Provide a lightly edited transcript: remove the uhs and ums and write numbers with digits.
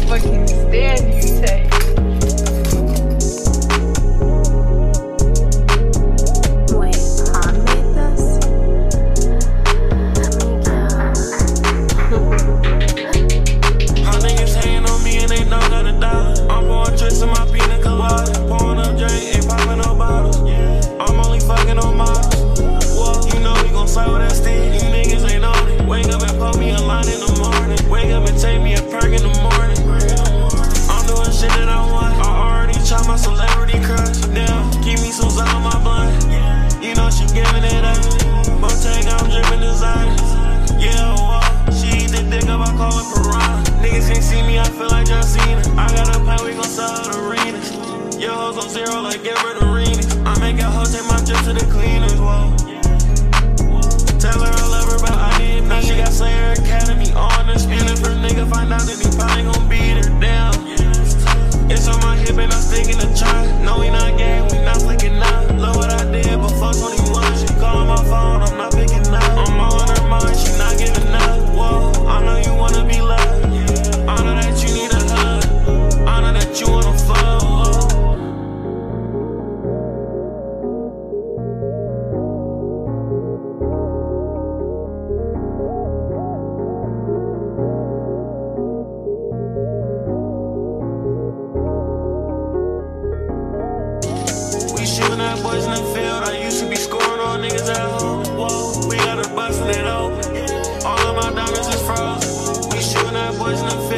fucking stand you, Tay. Zero like I make a hoe take my trip to the cleaners, whoa. Tell her I love her, but I didn't. Now she got Slayer Academy on the spin. If her nigga find out, then he probably gon' beat her down. It's on my hip and I'm sticking to try. No, we not gay, we not flicking out. Love what I did before 21. She calling my phone, I'm not picking up. I'm all on her mind, she not giving up. Whoa, I know you wanna be loved. I know that you need a hug. I know that you wanna fuck. Shooting at boys in the field, I used to be scoring on niggas at home. Whoa, we got her busting it open. All of my diamonds is frozen. We shooting at boys in the field.